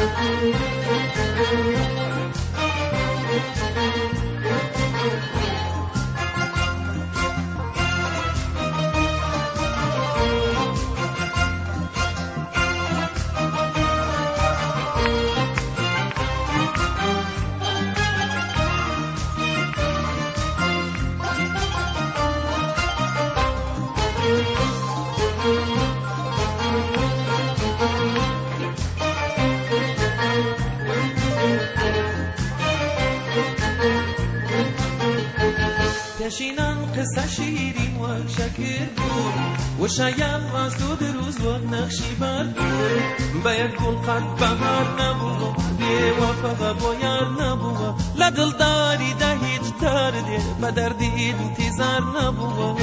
پشینان قصه شیرین و شکر بود و شاید از دو روز و نقشی بر بود به یک گل قد بهار نبود بی وفا بایر نبود لدل داری ده هیچ دردی به دردی انتظار نبود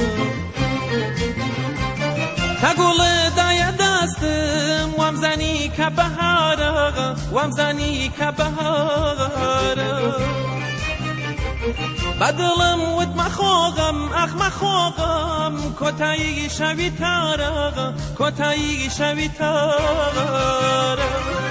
تا گل دای دستم وام زنی که بهاره وام زنی که بهاره بدلم ود مخوغم اخ مخوغم کتایی شوی تاره کتایی شوی تاره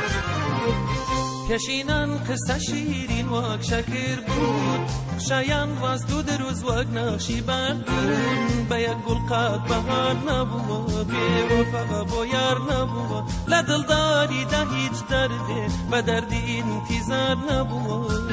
پشینان قصه شیرین و شکر بود شاید واز دو روز و نقشی بر بود به یک گل قد بهار نبود بی وفا بایر نبود لدل داری ده هیچ دردی به دردی انتظار نبود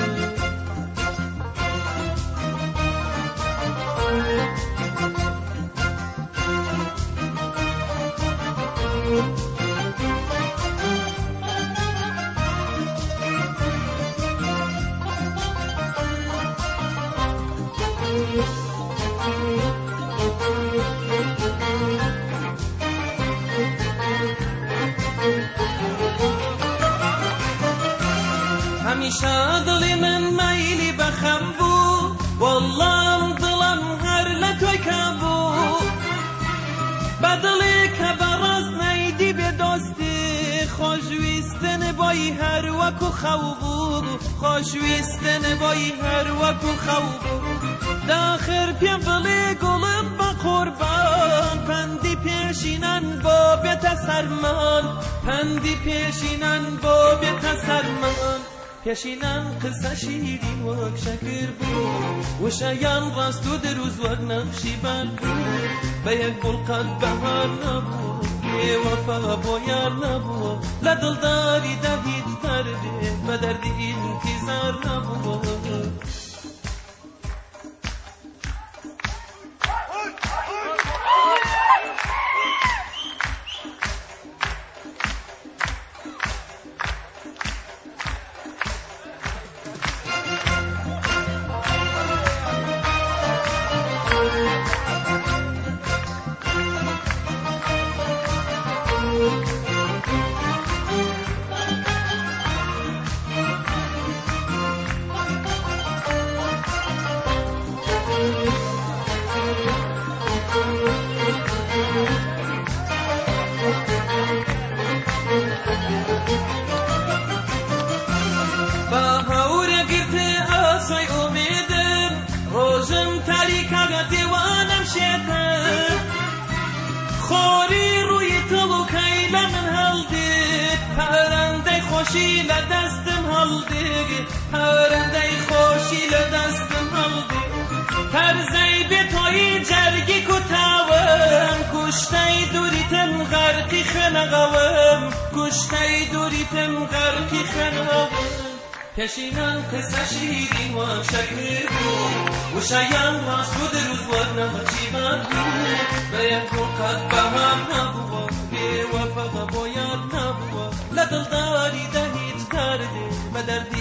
همیشه دلی من میلی بخم بود والله دلم هر لکوی که بود بدلی که براز نیدی به دوستی خوشویستن بای هر وکو خوب بود خوشویستن بای هر وکو خوب بود داخر پیم بلی گلم با قربان پندی پیشینن با بیت سرمان پندی پیشینن با بیت سرمان پشینان قصه شیرین و شکر بود و شاید راست دو روز و نقشی بر بود به یک گل قد بهار نبود بی وفا بایر نبود لدل داری ده هیچ دردی به دردی انتظار نبود خوری روی تو کیل من هلدی پرنده خوشی لدستم هلدی پرنده خوشی لدستم هلدی ترزی به توی جرگی کتاوم کشتی دوریتم غرقی خنقوم کشتی دوریتم غرقی خنقوم پشینان قصه شیرین و شکر بود و شاید راست دو روز و نقشی بر بود به یک گل قد بهار نبود بی وفا بایر نبود لدل داری ده هیچ دردی به دردی